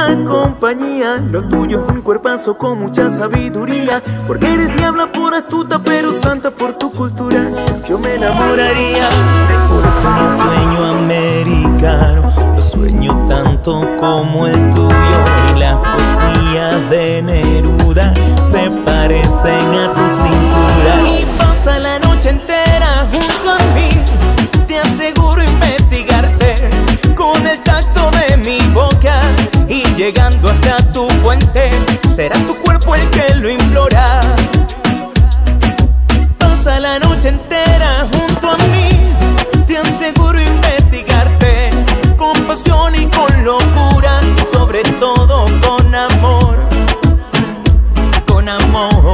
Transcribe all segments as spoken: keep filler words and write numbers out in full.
buena compañía. Lo tuyo es un cuerpazo con mucha sabiduría. Porque eres diabla por astuta, pero santa por tu cultura. Yo me enamoraría. Por eso en el sueño americano lo sueño tanto como el tuyo. Y las poesías de Neruda se parecen a tu cintura. Y pasa la noche entera junto a mí, te aseguro investigarte con el tacto de mi boca. Y llegando hasta tu fuente, será tu cuerpo el que lo implora. Pasa la noche entera junto a mí, te aseguro investigarte con pasión y con locura, y sobre todo con amor, con amor.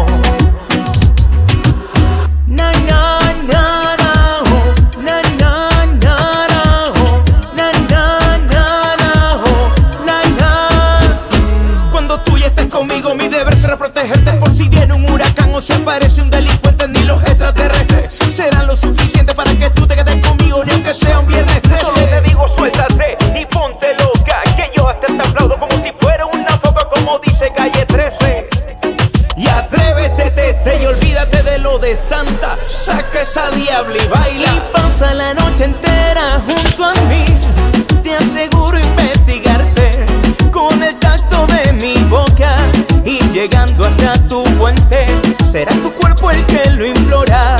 Na na na na oh, na na na na oh, na na na na oh, na na. Cuando tú ya estés conmigo, mi deber será protegerte por si viene un huracán o si aparece un delincuente. Ni los extraterrestres serán lo suficiente para que tú te quedes conmigo, ni aunque sea un viernes trece. Solo te digo suéltate y ponte loca, que yo hasta te aplaudo como si fuera una foca, como dice Calle trece. Y atrévete, te, te, y olvídate de lo de Santa. Saca esa diabla y baila. Y pasa la noche entera junto a mí, te aseguro investigarte con el tacto de mi boca. Y llegando hasta tu fuente, será tu cuerpo el que lo implora.